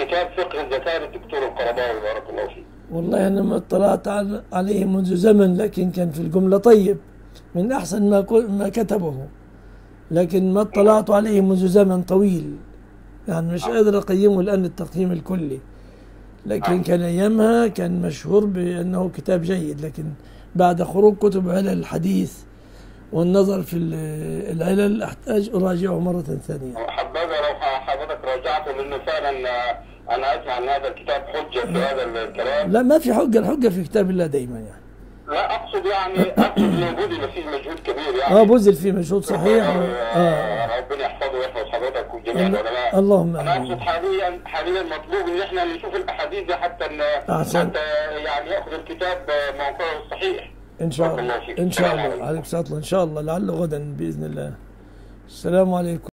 كتاب فقه الزكاة للدكتور القرضاوي بارك الله فيك. والله أنا ما اطلعت عليه منذ زمن، لكن كان في الجملة طيب من أحسن ما كتبه، لكن ما اطلعت عليه منذ زمن طويل، يعني مش قادر أقيمه الآن التقييم الكلي، لكن كان أيامها كان مشهور بأنه كتاب جيد. لكن بعد خروج كتب علل الحديث والنظر في العلل أحتاج أراجعه مرة ثانية. حبذا لو حضرتك راجعته، لأنه فعلا أنا أسمع أن هذا الكتاب حجة في هذا الكلام. لا ما في حجة، الحجة في كتاب الله دائما يعني. لا أقصد أنه بذل فيه مجهود كبير يعني. بذل فيه مجهود صحيح. ربنا يحفظه ويحفظ حضرتك وجميع العلماء. اللهم آمين. أنا أقصد حاليا مطلوب إن إحنا نشوف الأحاديث دي حتى يعني يأخذ الكتاب موقعه الصحيح. إن شاء الله. إن شاء الله. عليكم السلام. إن شاء الله، لعله غدا بإذن الله. السلام عليكم.